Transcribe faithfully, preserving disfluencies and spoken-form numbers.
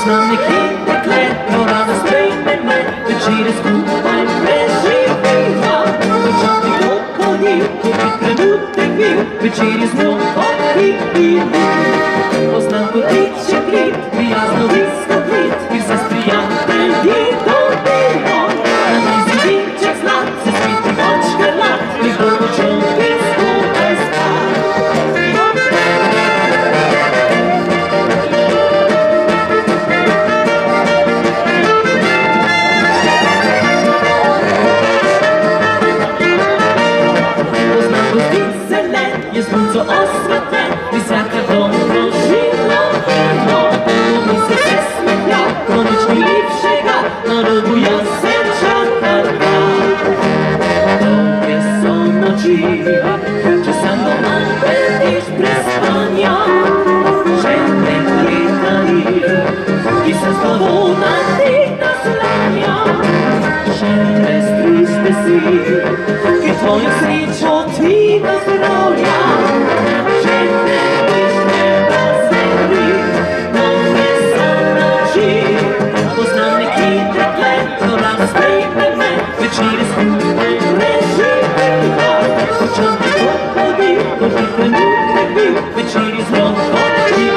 Poznam neki dekletno, rano sprejme me, večere skupaj preživimo. Čas ti dohodil, ko bi trenutek bil, večeri z njo odhibili. Poznam kotiče krit, prijazno visko kvit, ki se s prijatelji dobimo. Na mizi vinček zlat, se sviti očke lat, mi bomo čovki skupaj spati. Je sunco osvetlen i svaka dobro živla vino. Mi se sve smetlja, konečni lipšega, na robu jasenča trga. Dobre so noči, če sam doma vidiš prespanja. Žene gledali, ki se s tobou na ti naslanja. Žene striste si, ki tvojo srečo ti nazdravlja. Žene višnje na zemlji, dobre so noči. Poznam neki dekletno, rano sprejme me, večere skupaj preživimo. Ko čas ti dohodil, ko ti trenutek bil, večeri z njo odhibili.